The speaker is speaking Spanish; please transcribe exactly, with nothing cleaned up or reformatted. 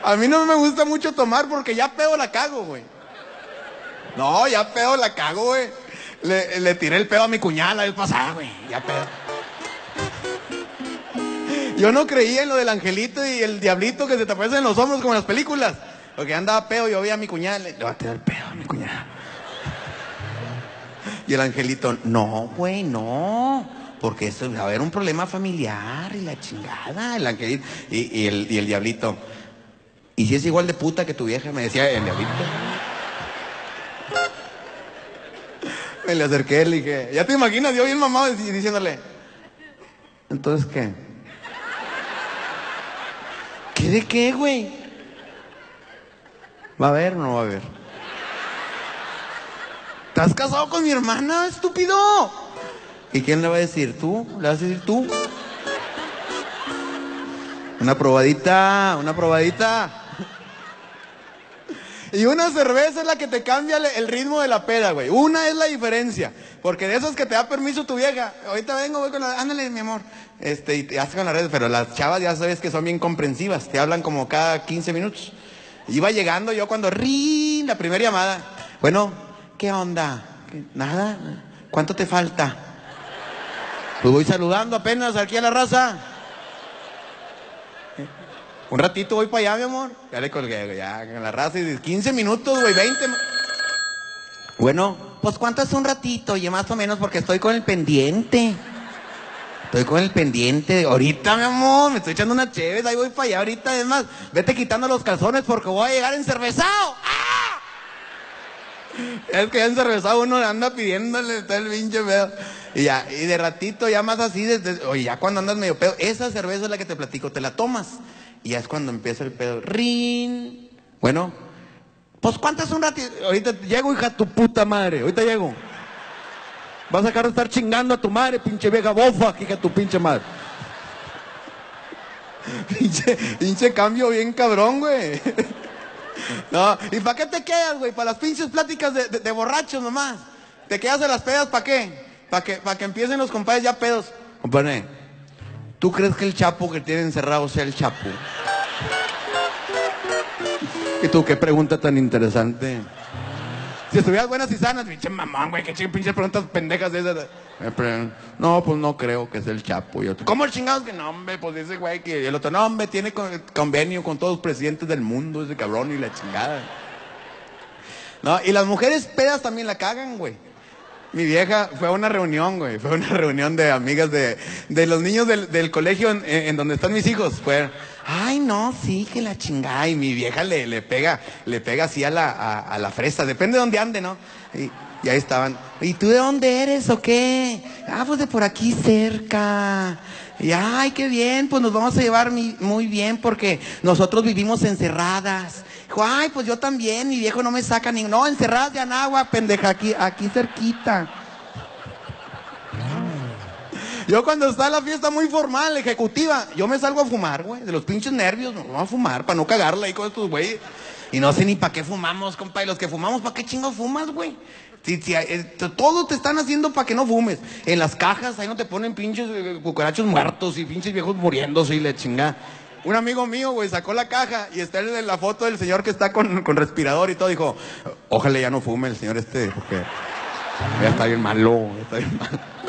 A mí no me gusta mucho tomar porque ya pedo la cago, güey. No, ya pedo la cago, güey. Le, le tiré el pedo a mi cuñada la vez pasada, güey. Ya pedo. Yo no creía en lo del angelito y el diablito que se te aparece en los hombros como en las películas. Porque andaba pedo y yo veía a mi cuñada, le, le va a tirar el pedo a mi cuñada. Y el angelito, no, güey, no. Porque eso va a haber un problema familiar y la chingada. El angelito y, y, el, y el diablito. ¿Y si es igual de puta que tu vieja? Me decía el diablito. Me le acerqué, le dije, ¿ya te imaginas? Yo bien mamado diciéndole, ¿entonces qué? ¿Qué de qué, güey? ¿Va a haber o no va a haber? ¿Estás casado con mi hermana, estúpido? ¿Y quién le va a decir? ¿Tú? ¿Le vas a decir tú? Una probadita, una probadita. Y una cerveza es la que te cambia el ritmo de la peda, güey. Una es la diferencia. Porque de esas que te da permiso tu vieja. Ahorita vengo, voy con la... Ándale, mi amor. Este, y te haces con las redes. Pero las chavas ya sabes que son bien comprensivas. Te hablan como cada quince minutos. Iba llegando yo cuando... ¡Rin! La primera llamada. Bueno, ¿qué onda? ¿Qué? ¿Nada? ¿Cuánto te falta? Pues voy saludando apenas aquí a la raza. Un ratito voy para allá, mi amor. Ya le colgué, ya, en la raza. Y quince minutos, güey, veinte. Bueno, pues ¿cuánto es un ratito? Oye, más o menos porque estoy con el pendiente. Estoy con el pendiente. Ahorita, mi amor, me estoy echando una chévere. Ahí voy para allá ahorita. Es más, vete quitando los calzones porque voy a llegar encervezado. ¡Ah! Es que ya encervezado uno anda pidiéndole está el pinche pedo. Y ya, y de ratito, ya más así, desde, oye, ya cuando andas medio pedo, esa cerveza es la que te platico, te la tomas. Y ya es cuando empieza el pedo. ¡Rin! Bueno, pues ¿cuánto es un ratito? Ahorita llego, hija, tu puta madre. Ahorita llego. Vas a dejar de estar chingando a tu madre, pinche vieja bofa, hija, tu pinche madre. pinche, pinche cambio bien cabrón, güey. No, ¿y para qué te quedas, güey? Para las pinches pláticas de, de, de borrachos nomás. ¿Te quedas en las pedas para qué? Para que, para que empiecen los compadres ya pedos. Compadre, ¿tú crees que el Chapo que tiene encerrado sea el Chapo? ¿Y tú qué pregunta tan interesante? Si estuvieras buenas y sanas, pinche mamón, güey, qué pinches preguntas pendejas de esas. No, pues no creo que sea el Chapo. Y otro, ¿cómo el chingados que no, hombre? Pues dice, güey, que el otro, no, hombre, tiene convenio con todos los presidentes del mundo, ese cabrón y la chingada. No, y las mujeres pedas también la cagan, güey. Mi vieja fue a una reunión, güey, fue a una reunión de amigas de, de los niños del, del colegio en, en donde están mis hijos. Fue, ay, no, sí, que la chingada. Y mi vieja le, le pega, le pega así a la, a, a la fresa, depende de dónde ande, ¿no? Y, y ahí estaban, ¿y tú de dónde eres o qué? Ah, pues de por aquí cerca. Y ay, qué bien, pues nos vamos a llevar mi, muy bien porque nosotros vivimos encerradas. Dijo, ay, pues yo también, mi viejo no me saca ni... No, encerradas de Anáhuac, pendeja, aquí, aquí cerquita. Yo cuando está la fiesta muy formal, ejecutiva, yo me salgo a fumar, güey, de los pinches nervios, no vamos a fumar, para no cagarla ahí con estos güeyes. Y no sé ni para qué fumamos, compa, y los que fumamos, ¿para qué chingo fumas, güey? Si, si, eh, todo te están haciendo para que no fumes. En las cajas, ahí no te ponen pinches eh, cucarachos muertos y pinches viejos muriéndose y la chingada. Un amigo mío, güey, sacó la caja y está en la foto del señor que está con, con respirador y todo. Dijo, ojalá ya no fume el señor este, porque ya está bien malo, está bien malo.